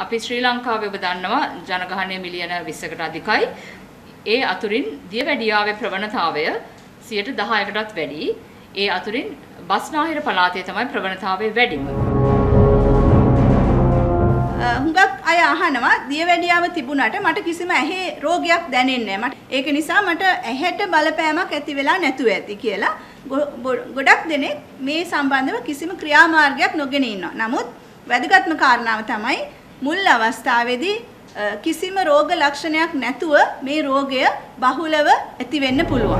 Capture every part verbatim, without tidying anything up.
අපි ශ්‍රී ලංකාවේ ඔබ දන්නවා ජනගහනය මිලියන විස්සකට අධිකයි. ඒ අතුරින් දියවැඩියාවේ ප්‍රවණතාවය සියයට දහයකටත් වැඩි. ඒ අතුරින් බස්නාහිර පළාතේ තමයි ප්‍රවණතාවය වැඩිම. හුඟක් අය අහනවා දියවැඩියාව තිබුණාට මට කිසිම ඇහි රෝගයක් දැනෙන්නේ නැහැ. මට ඒක නිසා මට ඇහැට බලපෑමක් ඇති වෙලා නැතුව ඇති කියලා. ගොඩක් දෙනෙක් මේ සම්බන්ධව කිසිම ක්‍රියාමාර්ගයක් නොගෙන ඉන්නවා. නමුත් වැදගත්ම කාරණාව තමයි මුල් අවස්ථාවේදී කිසිම රෝග ලක්ෂණයක් නැතුව මේ රෝගය බහුලව ඇති වෙන්න පුළුවන්.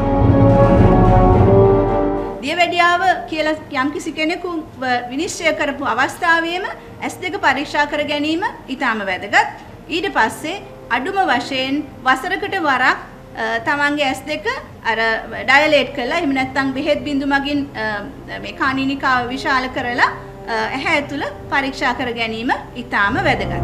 දියවැඩියාව කියලා යම්කිසි කෙනෙකු විනිශ්චය කරපු අවස්ථාවේම ඇස් දෙක පරීක්ෂා කර ගැනීම ඊටම වැදගත්. ඊට පස්සේ අඩුම වශයෙන් වසරකට වරක් තමන්ගේ ඇස් දෙක අර ඩයලේට් කරලා එහෙම නැත්නම් බෙහෙත් බිඳු මගින් මේ කානිනිකාව විශාල කරලා ඇහැ ඇතුළ පරීක්ෂා කර ගැනීම ඊටම වැදගත්.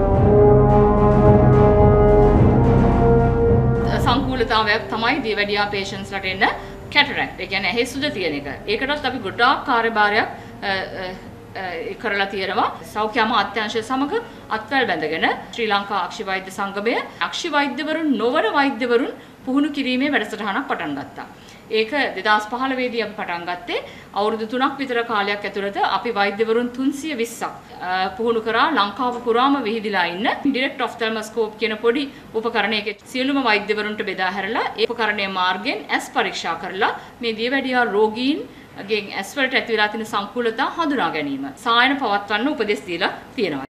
සංකූලතාවයක් තමයි දියවැඩියා patients ලට එන්න cataract. ඒ කියන්නේ ඇහි සුද තියෙන එක. ඒකටත් අපි ගොඩාක් කාර්යභාරයක් කරලා තියෙනවා. සෞඛ්‍ය අමාත්‍යාංශය සමග අත්වැල් බැඳගෙන ශ්‍රී ලංකා අක්ෂි වෛද්‍ය සංගමය අක්ෂි වෛද්‍යවරුන් නොවන වෛද්‍යවරුන් පුහුණු කිරීමේ වැඩසටහනක් පටන් ගත්තා. ඒක දෙදාස් පහළොව දී අපි පටන් ගත්තේ. අවුරුදු තුනක් විතර කාලයක් ඇතුළත අපි වෛද්‍යවරුන් තුන්සිය විස්සක් පුහුණු කරා ලංකාව පුරාම විහිදිලා ඉන්න ඩිරෙක්ට් ඔෆ්තල්මොස්කෝප් කියන පොඩි උපකරණයක සියලුම වෛද්‍යවරුන්ට බෙදා හැරලා ඒ උපකරණයේ මාර්ගයෙන් ඇස් පරීක්ෂා කරලා මේ දියවැඩියා රෝගීන් ගෙන් ඇස් වලට ඇති වෙලා තියෙන සංකූලතා හඳුනා ගැනීම සායන පවත්වන්න උපදෙස් දීලා තියෙනවා.